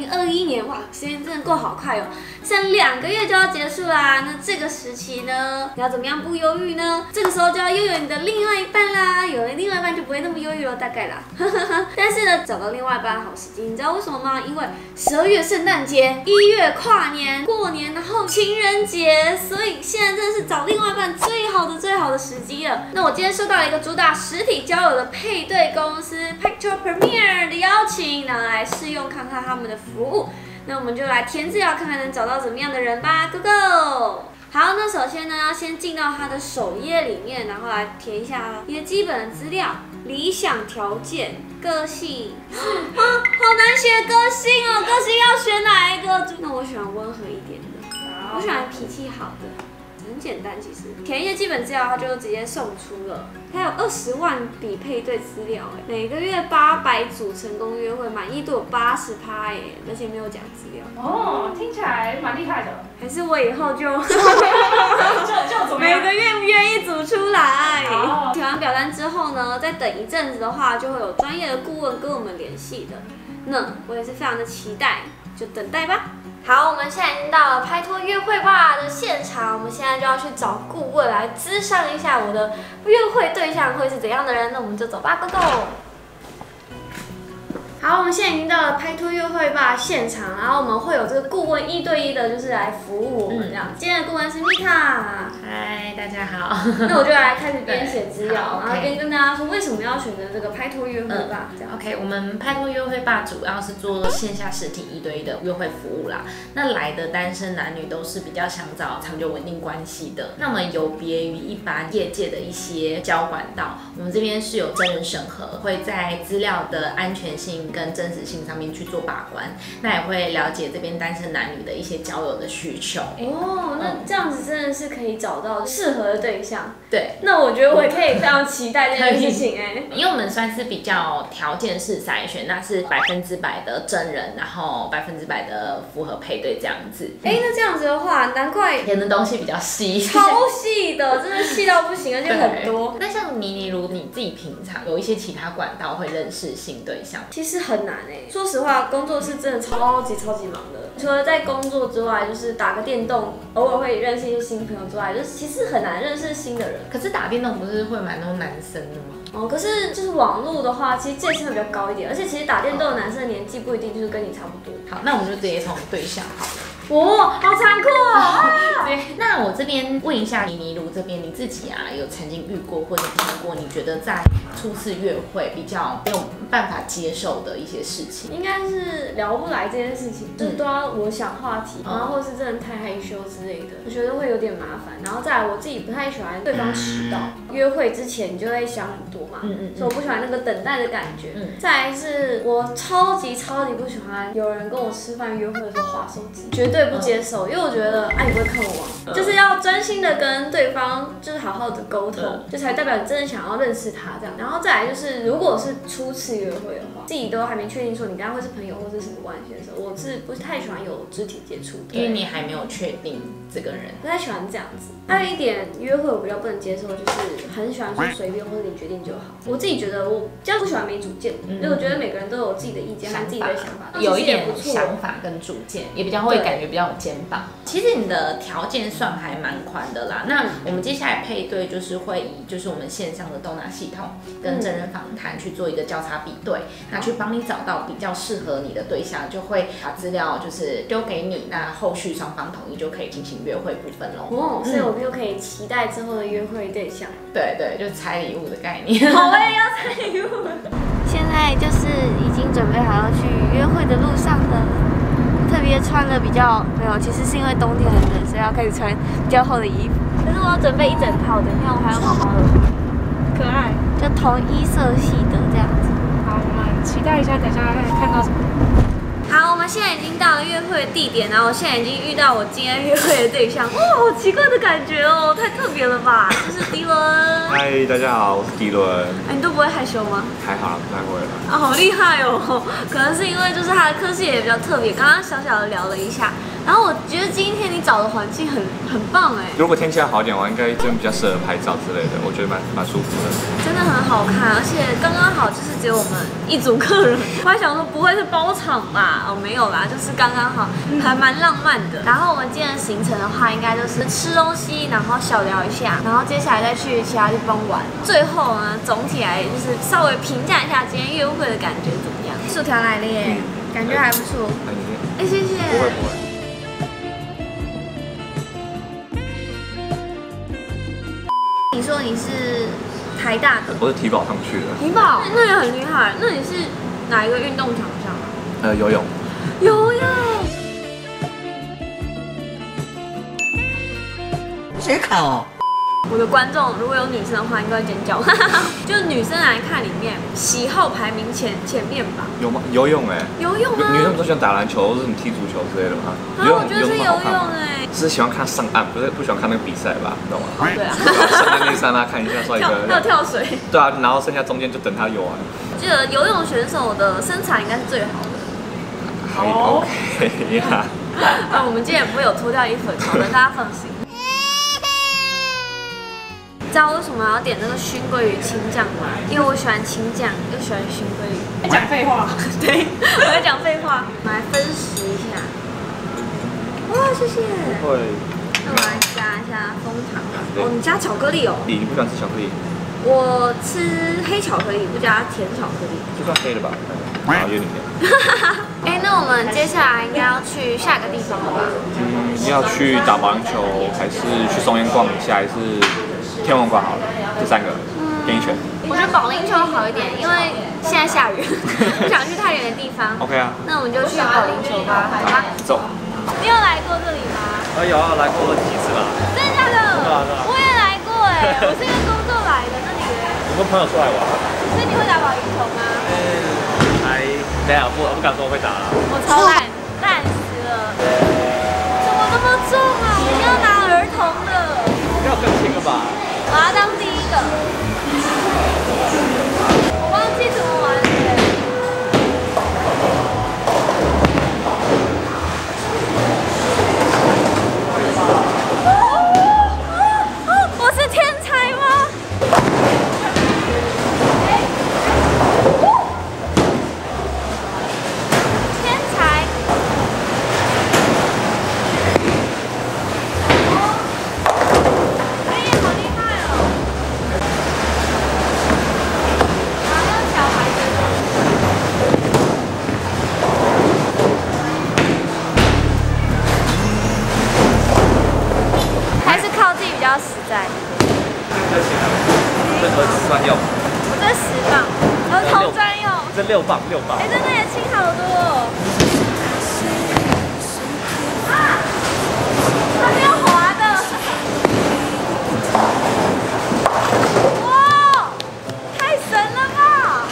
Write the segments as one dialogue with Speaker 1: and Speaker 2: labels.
Speaker 1: 2021年，哇，时间真的过好快哦，剩2个月就要结束啦。那这个时期呢，你要怎么样不忧郁呢？这个时候就要拥有你的另外一半啦，有了另外一半就不会那么忧郁了，大概啦。但是呢，找到另外一半好时机，你知道为什么吗？因为12月圣诞节，1月跨年、过年，然后情人节，所以现在真的是找另外一半最好的时机了。那我今天收到了一个主打实体交友的配对公司 Picture Premier 的邀请，那来试用看看他们的服务。那我们就来填资料，看看能找到怎么样的人吧 ，Go Go！ 好，那首先呢，要先进到他的首页里面，然后来填一下你的基本的资料、理想条件、个性。好难写个性哦，个性要选哪一个？那我喜欢温和一点的，我喜欢脾气好的。很简单，其实填一些基本资料，它就直接送出了。它有20万笔配对资料，每个月800组成功约会，满意度有80%，而且没有假资料。
Speaker 2: 哦，听起来蛮厉害的。
Speaker 1: 还是我以后就
Speaker 2: 怎么样？
Speaker 1: 每个月约1组出来。填完表单之后呢，再等一阵子的话，就会有专业的顾问跟我们联系的。那我也是非常的期待，就等待吧。好，我们现在已经到了拍拖约会吧的现场，我们现在就要去找顾问来咨商一下我的约会对象会是怎样的人，那我们就走吧 ，Go Go！ 好，我们现在已经到了拍拖约会吧现场，然后我们会有这个顾问1对1的，就是来服务我们这样。今天的顾问是 Mika。
Speaker 3: 嗨，大家好。
Speaker 1: 那我就来开始编写资料，然后边跟大家说为什么要选择这个拍拖约会吧。这样。
Speaker 3: OK， 我们拍拖约会吧主要是做线下实体1对1的约会服务啦。那来的单身男女都是比较想找长久稳定关系的。那么有别于一般业界的一些交管道，我们这边是有真人审核，会在资料的安全性跟真实性上面去做把关，那也会了解这边单身男女的一些交友的需求。
Speaker 1: 哦，那这样子真的是可以找到适合的对象。
Speaker 3: 对，
Speaker 1: 那我觉得我也可以非常期待这件事情
Speaker 3: 因为我们算是比较条件式筛选，那是100%的真人，然后100%的符合配对这样子。
Speaker 1: 那这样子的话，难怪
Speaker 3: 填的东西比较细，
Speaker 1: 超细的，真的细到不行，而且很多。
Speaker 3: 那像你如你自己平常有一些其他管道会认识新对象？
Speaker 1: 其实很难说实话，工作是真的超级忙的。除了在工作之外，就是打个电动，偶尔会认识一些新朋友之外，就是其实很难认识新的人。
Speaker 3: 可是打电动不是会蛮多男生的吗？
Speaker 1: 可是就是网络的话，其实界限会比较高一点，而且其实打电动的男生的年纪不一定就是跟你差不多。
Speaker 3: 好，那我们就直接从对象好了。
Speaker 1: 好残酷哦！
Speaker 3: 对，那我这边问一下妮如这边，你自己有曾经遇过或者听过，你觉得在初次约会比较没有办法接受的一些事情？
Speaker 1: 应该是聊不来这件事情，就是都要我想话题，然后或是真的太害羞之类的，我觉得会有点麻烦。然后再来，我自己不太喜欢对方迟到，约会之前你就会想很多嘛，所以我不喜欢那个等待的感觉。再来是我超级不喜欢有人跟我吃饭约会的时候滑手机，绝对不接受，因为我觉得你不会看我吗？就是要专心的跟对方就是好好的沟通，就才代表你真的想要认识他这样。然后再来就是，如果是初次约会的话，自己都还没确定说你跟他会是朋友或是什么关系的时候，我是不太喜欢有肢体接触的，
Speaker 3: 因为你还没有确定这个人，
Speaker 1: 不太喜欢这样子。还有一点约会我比较不能接受，就是很喜欢说随便或者你决定就好。我自己觉得我比较不喜欢没主见，因为我觉得每个人都有自己的意见和自己的想法，
Speaker 3: 有一点想法跟主见，也比较会感觉比较有肩膀。其实你的条件算还蛮宽的啦。那我们接下来配对就是会以就是我们线上的斗拿系统跟真人访谈去做一个交叉比对，那去帮你找到比较适合你的对象，就会把资料就是丢给你，那后续双方同意就可以进行约会部分咯。
Speaker 1: 所以我们就可以期待之后的约会对象。
Speaker 3: 对，就是拆礼物的概念。
Speaker 1: 好，我也要拆礼物。现在就是已经准备好要去约会的路上了。特别穿了比较没有，其实是因为冬天很冷，所以要开始穿比较厚的衣服。可是我要准备一整套的，你看我还有毛毛的，
Speaker 2: 可爱，
Speaker 1: 就同一色系的这样子。
Speaker 2: 好，我们期待一下，等一下看到什么。
Speaker 1: 好，我们现在已经到了约会的地点，然后我现在已经遇到我今天约会的对象。哇，好奇怪的感觉哦，太特别了吧！这是迪伦。
Speaker 4: 嗨，大家好，我是迪伦。
Speaker 1: 你都不会害羞吗？
Speaker 4: 还好，不太会了。
Speaker 1: 好厉害哦！可能是因为就是他的科系也比较特别，刚刚小的聊了一下。然后我觉得今天你找的环境很棒
Speaker 4: 如果天气要好一点的话，应该真的比较适合拍照之类的，我觉得蛮舒服的。
Speaker 1: 真的很好看，而且刚刚好就是只有我们一组客人。我还想说不会是包场吧？哦，没有啦，就是刚刚好，还蛮浪漫的。然后我们今天的行程的话，应该就是吃东西，然后小聊一下，然后接下来再去其他地方玩。最后呢，总体来就是稍微评价一下今天约会的感觉怎么样？薯条来了耶，感觉还不错。哎，谢谢。
Speaker 4: 不会不会。
Speaker 1: 你说你是台大的？
Speaker 4: 我是体保上去的。
Speaker 1: 体保，那也很厉害。那你是哪一个运动强项啊？
Speaker 4: 游泳。
Speaker 1: 游泳。
Speaker 5: 谁看哦？
Speaker 1: 我的观众如果有女生的话，应该会尖叫。就是女生来看里面，喜好排名前面吧。
Speaker 4: 有吗？游泳哎。
Speaker 1: 游泳啊。
Speaker 4: 女生都喜欢打篮球或者什么踢足球之类的吗？
Speaker 1: 我觉得是游泳哎。
Speaker 4: 只是喜欢看上岸，不喜欢看那个比赛吧？懂吗？
Speaker 1: 对啊。
Speaker 4: 上岸那刹那看一下，帅哥。
Speaker 1: 还有跳水。
Speaker 4: 对啊，然后剩下中间就等他游完。
Speaker 1: 记得游泳选手的身材应该是最好的。
Speaker 4: 还 OK 呀。
Speaker 1: 我们今天也不会有脱掉衣服的桥段，大家放心。知道为什么要点那个熏鲑鱼青酱吗？因为我喜欢青酱，又喜欢熏鲑鱼。
Speaker 2: 讲废话。
Speaker 1: 对，我在讲废话。我们来分食一下。哇，谢谢。
Speaker 4: 会。
Speaker 1: 那我来加一下枫糖。哦，你加巧克力哦。
Speaker 4: 你不喜欢吃巧克力？
Speaker 1: 我吃黑巧克力，不加甜巧克力。
Speaker 4: 就算黑的吧。好，有点甜。
Speaker 1: 哎，那我们接下来应该要去下个地方了吧？
Speaker 4: 要去打保龄球，还是去松烟逛一下，还是天文馆好了？这3个，给你选。
Speaker 1: 我觉得保龄球好一点，因为现在下雨，不想去太远的地方。
Speaker 4: OK 啊。
Speaker 1: 那我们就去保龄球吧，好吧？
Speaker 4: 走。
Speaker 1: 你有来过这里吗？
Speaker 4: 有来过了几次啦。
Speaker 1: 真的假的？我也来过哎，我是因为工作来的。那你呢？
Speaker 4: 我跟朋友出来玩。
Speaker 1: 所以你会打保龄球吗？
Speaker 4: 等下不敢说我会打了。
Speaker 1: 我超烂，烂死了。怎么那么重啊？我要拿儿童的。
Speaker 4: 不要更轻了吧？
Speaker 1: 我要当第一个。我忘记怎么玩了。我是天才吗？天才。好厉害哦！好像小孩子。还是靠自己比较实在。
Speaker 4: 这儿童专用。
Speaker 1: 我这10磅，儿童专用。
Speaker 4: 这6磅。
Speaker 1: 哎，真的也轻好多哦。啊！它是用滑的。哇！太神了吧！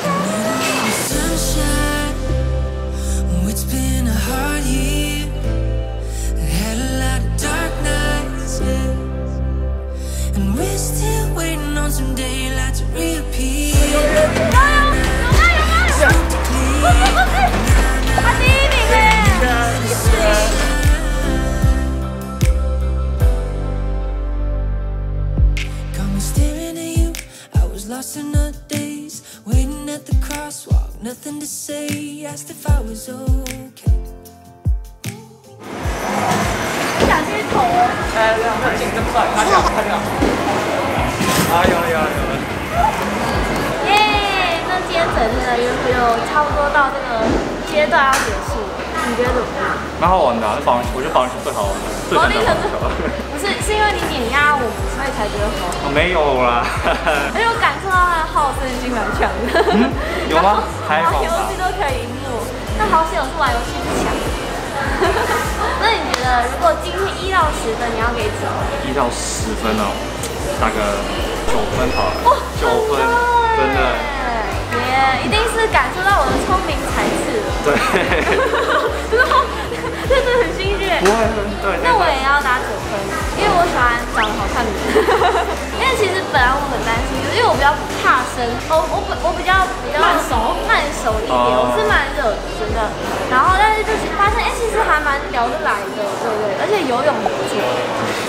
Speaker 6: Sunshine, it's been a hard year. Had a lot of dark nights, yeah. And we're still waiting on some daylight to reappear.
Speaker 1: 他第1名耶！
Speaker 6: Got me staring at you. I was lost in the days, waiting at the crosswalk, nothing to say. Asked if I was okay.
Speaker 1: 想去投哦。
Speaker 4: 那镜这么帅，看掉。啊，有了。
Speaker 1: 耶！那今天整天的约会就差不多到这个阶段要结束了，你觉得怎么样？
Speaker 4: 蛮好玩的，我觉得保龄球最好玩，最喜欢打保龄球。
Speaker 1: 不是因为你碾压我们，所以才觉得好。
Speaker 4: 没有啦。
Speaker 1: 而且我感受到他的好胜心蛮强的。
Speaker 4: 有吗？还好吧。
Speaker 1: 玩游戏都可以赢我，但好险我是玩游戏不强。那你觉得，如果今天1到10分，你要给几分
Speaker 4: ？1到10分哦，打个9分好了。9分，真的。
Speaker 1: 耶，一定是感受到我的聪明才智了。
Speaker 4: 对。
Speaker 1: 真的很心虚。
Speaker 4: 不会，对。
Speaker 1: 那我也要打9分，因为我喜欢长得好看的人。因为其实本来我很担心，因为我比较怕生，我比较慢熟一点，我是蛮热的，真的。然后但是就是发现，其实还蛮聊得来的，对，而且游泳不错。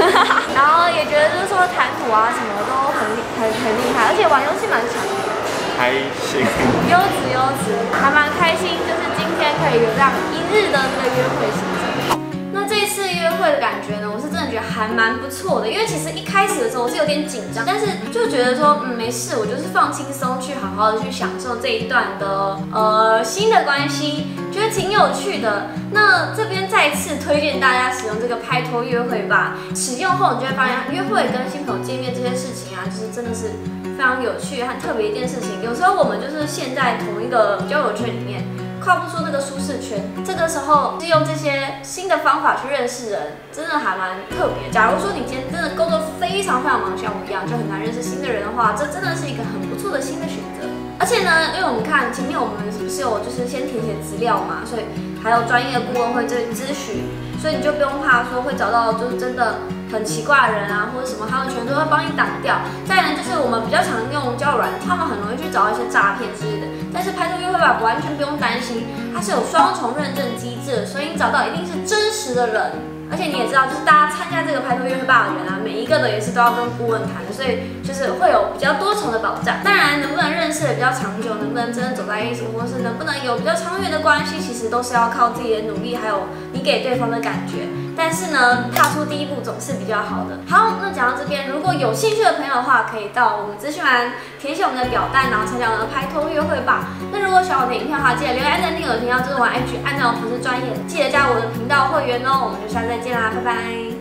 Speaker 1: 然后也觉得就是说谈吐啊什么都很厉害，而且玩游戏蛮强的。
Speaker 4: 开心。
Speaker 1: 优质，还蛮开心，就是今天可以有这样一日的那个约会行程。那这一次约会的感觉呢，我是真的觉得还蛮不错的，因为其实一开始的时候我是有点紧张，但是就觉得说，没事，我就是放轻松，去好好的去享受这一段的新的关系，觉得挺有趣的。那这边再次推荐大家使用这个拍拖约会吧，使用后你就会发现，约会跟新朋友见面这些事情啊，就是真的是非常有趣和特别一件事情。有时候我们就是陷在同一个交友圈里面，跨不出那个舒适圈，这个时候是用这些新的方法去认识人，真的还蛮特别。假如说你今天真的工作非常忙，像我一样就很难认识新的人的话，这真的是一个很不错的新的选择。而且呢，因为我们看前面我们是不是有就是先填写资料嘛，所以还有专业顾问会这咨询，所以你就不用怕说会找到就是真的很奇怪的人啊，或者什么，他们全都会帮你挡掉。再来呢，就是我们比较常用交友软件，他们很容易去找一些诈骗之类的。但是拍拖约会吧，完全不用担心，它是有双重认证机制的，所以你找到一定是真实的人。而且你也知道，就是大家参加这个拍拖约会吧的人啊，每一个的也是都要跟顾问谈的，所以就是会有比较多重的保障。当然，能不能认识的比较长久，能不能真的走在一起，或是能不能有比较长远的关系，其实都是要靠自己的努力，还有你给对方的感觉。但是呢，踏出第一步总是比较好的。好，那讲到这边，如果有兴趣的朋友的话，可以到我们资讯栏填写我们的表单，然后参加我们的拍拖约会吧。那如果喜欢我的影片的话，记得留言、按赞、订阅我的频道，追踪我 IG， 按照我粉丝专页，记得加我的频道会员哦。我们就下次再见啦，拜拜。